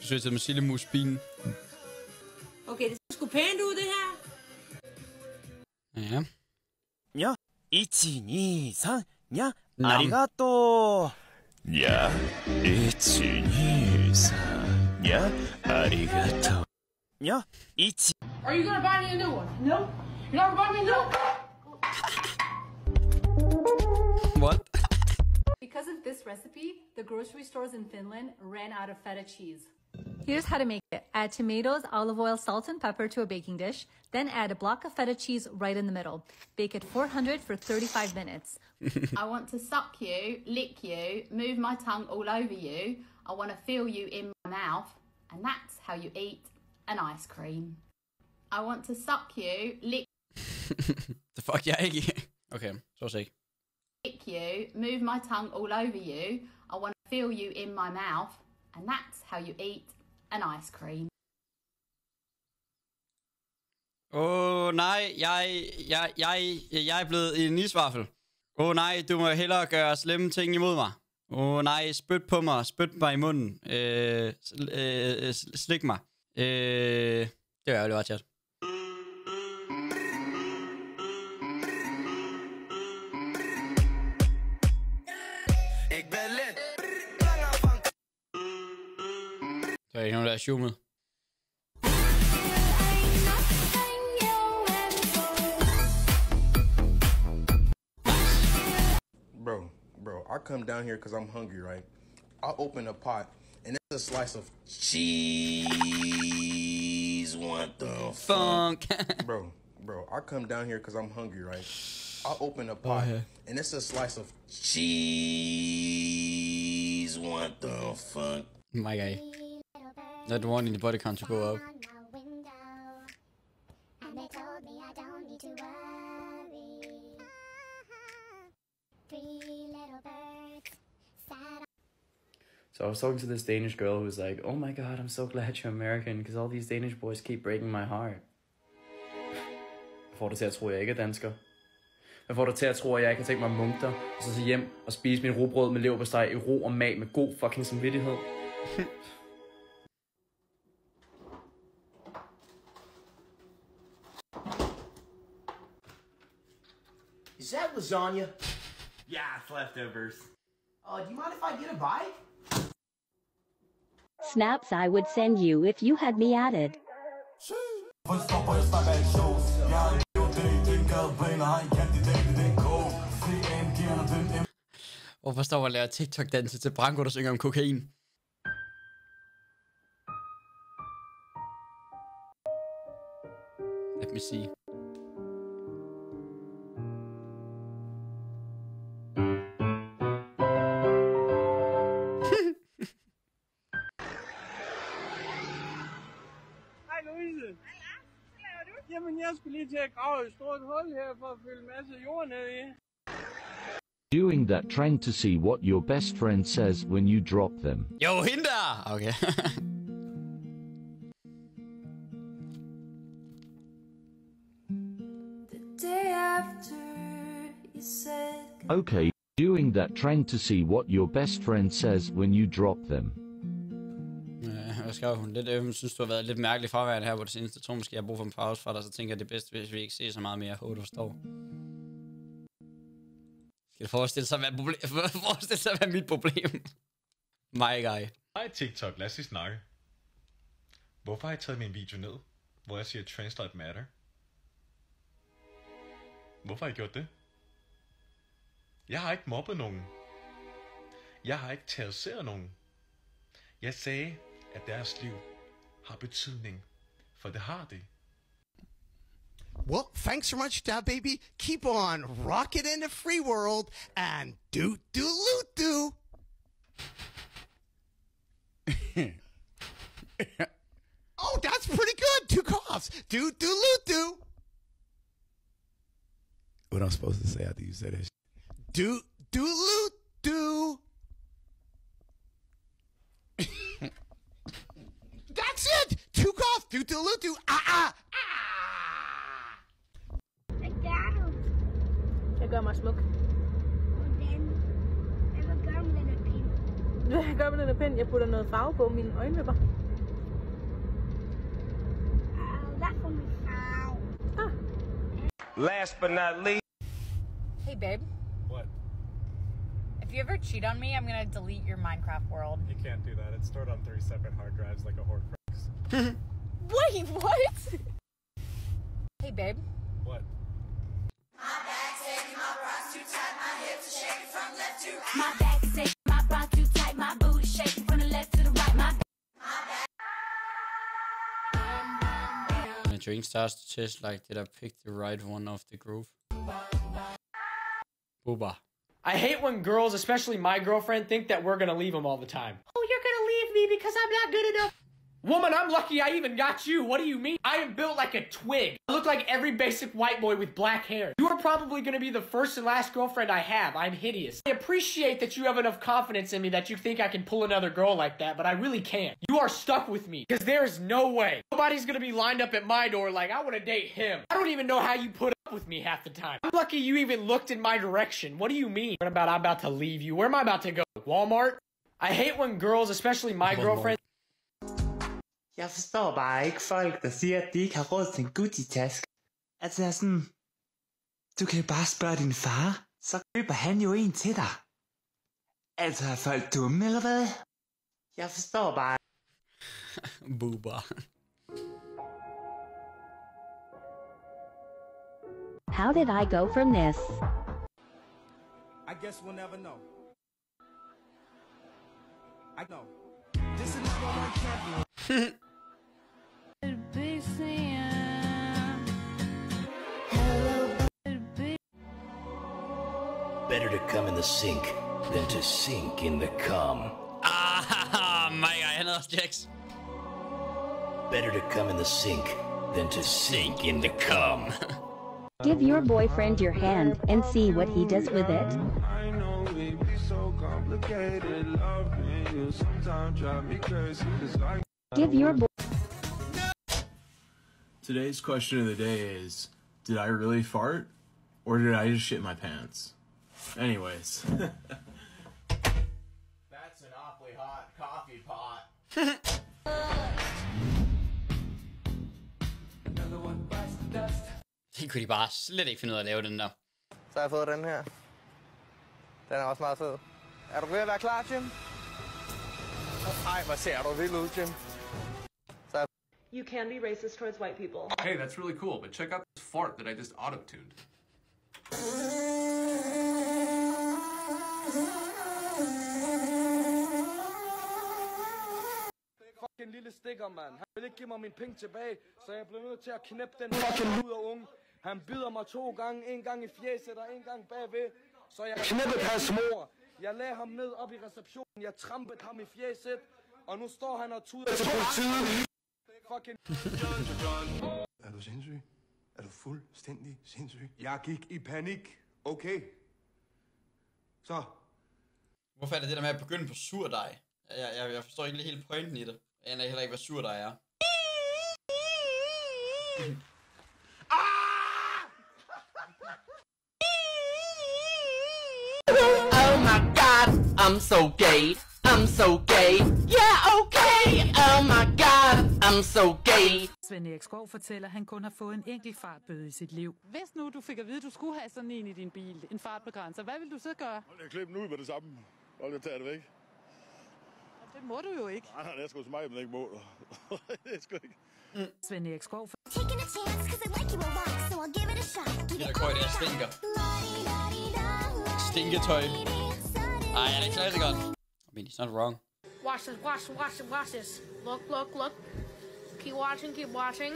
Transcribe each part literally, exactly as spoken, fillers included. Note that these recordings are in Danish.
besøgte med Sillemus bilen. Okay, det ser sgu pænt ud, det her. Ja. Ja. et, to, tre, ja. Arigato. Ja. et, to, tre, ja. Arigato. Ja. et. Are you gonna buy me a new one? No. You're not gonna buy me a new one? What? Because of this recipe, the grocery stores in Finland ran out of feta cheese. Here's how to make it. Add tomatoes, olive oil, salt, and pepper to a baking dish. Then add a block of feta cheese right in the middle. Bake at four hundred for thirty-five minutes. I want to suck you, lick you, move my tongue all over you. I want to feel you in my mouth. And that's how you eat an ice cream. I want to suck you, lick The fuck, jeg er ikke... Okay, så se. Lick you, move my tongue all over you. I want to feel you in my mouth. And that's how you eat an ice cream. Åh oh, nej, jeg, jeg, jeg, jeg er blevet en isvaffel. Åh oh, nej, du må hellere gøre slemme ting imod mig. Åh oh, nej, spyt på mig, spyt mig i munden. Øh, øh, slik mig. Øh, det var jo lidt chat. Der er ikke nogen, der er zoomet. Bro, bro, I come down here because I'm hungry, right? I open a pot, and it's a slice of cheese. What the fuck? Bro, bro, I come down here because I'm hungry, right? I open a pot, oh, yeah. and it's a slice of cheese. What the fuck? My guy. Not wanting the body count to go up. So I was talking to this Danish girl who was like, oh my god, I'm so glad you're American, because all these Danish boys keep breaking my heart. Jeg får dig til at tro, at jeg ikke er dansker. Jeg får dig til at tro, at jeg ikke har tænkt mig at munke dig, og så tage hjem og spise min rugbrød med leverpostej i ro og mag med god fucking samvittighed. Is that lasagna? Yeah, it's leftovers. Uh, do you mind if I get a bite? Snaps I would send you if you had me added. Hvorfor står man og laver TikTok-danse til Branko, der synger om kokain? Let me see. Hej Louise. Jamen, jeg skulle lige til at grave et stort hul her for at fylde en masse jord ned i. Doing that trying to see what your best friend says when you drop them. Jo, hende der! Okay. Okay, doing that trying to see what your best friend says when you drop them. Ja, hvad skrev hun? Lidt, øh, synes du har været lidt mærkelig fraværende her på det seneste. Jeg tror måske, jeg har brug for en pause fra dig, så tænker jeg, det er bedst, hvis vi ikke ser så meget mere. Jeg håber, du forstår. Skal det forestille sig, hvad, problem... forestille sig, hvad mit problem? My guy. Hej TikTok, lad os lige snakke. Hvorfor har jeg taget min video ned, hvor jeg siger Trans Lives Matter? Hvorfor har jeg gjort det? Jeg har ikke mobbet nogen. Jeg har ikke terroriseret nogen. Jeg sagde, at deres liv har betydning, for det har det. Well, thanks so much, Da Baby. Keep on rocking in the free world and do do loot do. Oh, that's pretty good. Two coughs. Do do loot do. What am I supposed to say after you say that? Do do loot do. That's it. Two coughs. Do do loot do. Ah ah. Jeg gør mig smuk. Hvordan? Jeg vil gøre mig lidt af pind. Jeg gør mig lidt af pind. Jeg putter noget farve på mine øjenvipper. Last but not least. Hey, babe. What? If you ever cheat on me, I'm gonna delete your Minecraft world. You can't do that. It's stored on three separate hard drives like a Horcrux. Wait, what? Hey, babe. What? My back said my bras too tight, my hips are shaking from left to right. My back said my bra too tight, my booty shaking from the left to the right. My When a drink starts to taste like, did I pick the right one off the groove? Booba. I hate when girls, especially my girlfriend, think that we're gonna leave them all the time. Oh, you're gonna leave me because I'm not good enough. Woman, I'm lucky I even got you. What do you mean? I am built like a twig. I look like every basic white boy with black hair. You are probably gonna be the first and last girlfriend I have. I'm hideous. I appreciate that you have enough confidence in me that you think I can pull another girl like that, but I really can't. You are stuck with me, because there is no way. Nobody's gonna be lined up at my door like, I wanna date him. I don't even know how you put up with me half the time. I'm lucky you even looked in my direction. What do you mean? What about I'm about to leave you? Where am I about to go? Walmart? I hate when girls, especially my Walmart. girlfriend, Jeg forstår bare ikke folk, der siger, at de ikke har råd til en Gucci-taske. Altså jeg er sådan, du kan jo bare spørge din far, så køber han jo en til dig. Altså er folk dumme, eller hvad? Jeg forstår bare. Booba. How did I go from this? I guess we'll never know. I know. This is number one champion. Better to come in the sink than to sink in the cum. Ah, my god, han hedder Jax. Better to come in the sink than to sink in the cum. Give your boyfriend your hand and see what he does with it. I know it be so complicated. Loving you sometimes drive me crazy. 'Cause I Give your boy. Today's question of the day is, did I really fart? Or did I just shit my pants? Anyways. That's an awfully hot coffee pot. Det kunne de bare slet ikke finde ud af at lave, den der. Så har jeg fået den her. Den er også meget fed. Er du ved at være klar, Jim? Ej, hvor ser du vild ud, Jim. Så You can be racist towards white people. Hey, that's really cool, but check out this fart that I just auto-tuned. Fucking lille stikker, mand. Han vil ikke give mig mine penge tilbage, så jeg blev nødt til at knæppe den fucking luder unge. Han bider mig to gange, en gang i fjeset og en gang bagved, så jeg knæppede hans mor. Jeg lagde ham ned op i receptionen, jeg trampede ham i fjeset, og nu står han og tuder til politiet. Fucking... Er du sindssyg? Er du fuldstændig sindssyg? Jeg gik i panik. Okay. Så. Hvorfor er det det der med at begynde på surdej? Jeg, jeg, jeg forstår ikke helt pointen i det. Jeg aner heller ikke, hvad surdej er. Oh my god, I'm so gay, I'm so gay, yeah okay, oh my god, I'm so gay. Svend Erik Skov fortæller, at han kun har fået en enkelt fartbøde i sit liv. Hvis nu du fik at vide, at du skulle have sådan en i din bil, en fartbegrænser, hvad vil du så gøre? Jeg klipper den ud med det samme, og jeg tager det væk. Det må du jo ikke. Nej, nej, det er sgu så meget, men ikke må. Det er sgu ikke. Mm. Svend Erik Skov for... Ja, køj, det er stinker. Stinketøj. Ej, er det klassikeren? I mean, it's not wrong. Watch this, watch this, watch this, watch this. Look, look, look. Keep watching, keep watching.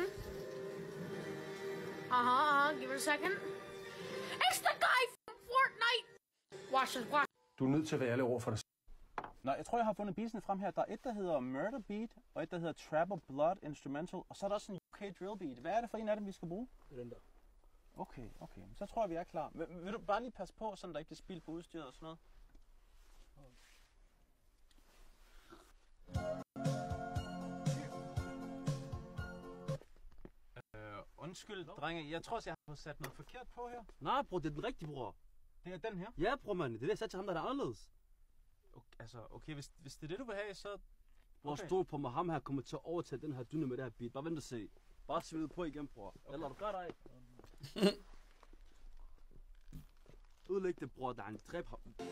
Uh-huh, uh-huh, give it a second. It's the guy from Fortnite! Watch this, watch. Du er nødt til at være ærlig over for dig. Nej, jeg tror, jeg har fundet beatsene frem her. Der er et, der hedder Murder Beat, og et, der hedder Trapper Blood Instrumental, og så er der også en U K Drill Beat. Hvad er det for en af dem, vi skal bruge? Det er den der. Okay, okay. Så tror jeg, vi er klar. Vil, vil du bare lige passe på, så der ikke bliver spildt på udstyret og sådan noget? Øh, undskyld, drenge. Jeg tror også, jeg har fået sat noget forkert på her. Nej, bror, det er den rigtige, bror. Det er den her? Ja, bror, mand. Det er det, jeg sagde til ham, der er anderledes. Okay, altså, okay, hvis, hvis det er det, du vil have, så... Bror, okay. stol på mig. Ham her kommer til at overtage den her dyne med det her beat. Bare vent og se. Bare sved på igen, bror. Okay. Eller du gør dig. Udlæg det, bror. Der er en trip.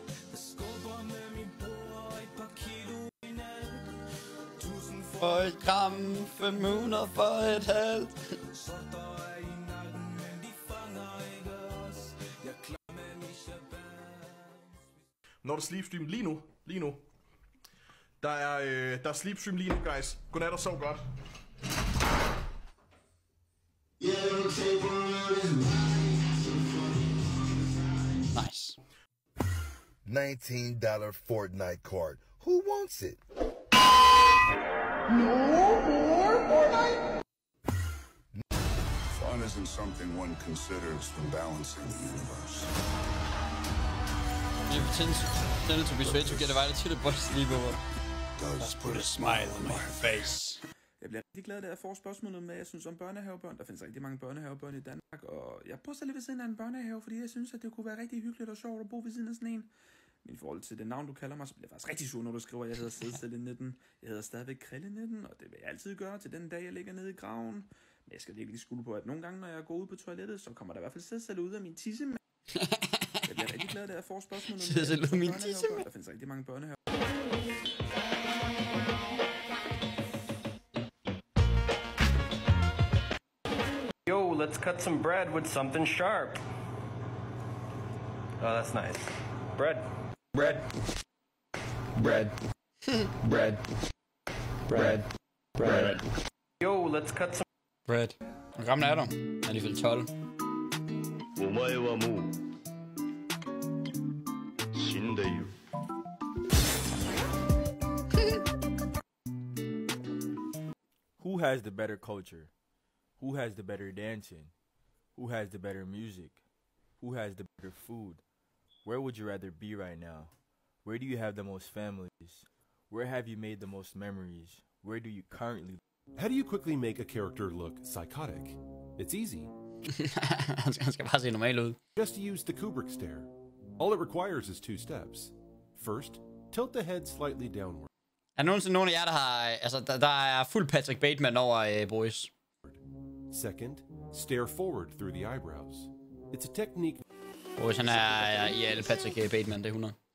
For et gram, fem hundrede for et halvt. Når der sleepstream lige nu, lige nu. Der er, øh, der er sleepstream lige nu, guys. Godnat og sov godt. Nice. nineteen dollar Fortnite card. Who wants it? No more Fortnite? Fun isn't something one considers when balancing the universe. You pretend to be straight to get invited to the boys sleepover. Let's put a smile on my face. Jeg bliver rigtig glad, da jeg får spørgsmålet med, jeg synes om børnehavebørn. Der findes rigtig mange børnehavebørn i Danmark, og jeg bor selv ved siden af en børnehave, fordi jeg synes, at det kunne være rigtig hyggeligt og sjovt at bo ved siden af sådan en. Men i forhold til det navn, du kalder mig, så bliver jeg faktisk rigtig sur, når du skriver, at jeg hedder Sædcelle nitten. Jeg hedder stadigvæk Krille nitten, og det vil jeg altid gøre til den dag, jeg ligger nede i graven. Men jeg skal virkelig skule på, at nogle gange, når jeg går ud på toilettet, så kommer der i hvert fald sædceller ud af min tisse. Jeg bliver rigtig glad, da jeg får spørgsmålet med, sædceller ud af min tisse. Der findes rigtig mange børnehaver. Yo, let's cut some bread with something sharp. Oh, that's nice. Bread. Bread. Bread. Bread. Bread. Bread. Yo, let's cut some... Bread. Hvor gammel er du? Jeg er lige fyldt tolv. Who has the better culture? Who has the better dancing? Who has the better music? Who has the better food? Where would you rather be right now? Where do you have the most families? Where have you made the most memories? Where do you currently... How do you quickly make a character look psychotic? It's easy. Han skal bare se normal ud. Just use the Kubrick stare. All it requires is two steps. First, tilt the head slightly downward. Er der nogensinde nogen af jer, der har... Altså, der, der er fuld Patrick Bateman over uh, boys? Second, stare forward through the eyebrows. It's a technique... Boys, han er i alle Patrick Bateman, det er hundrede.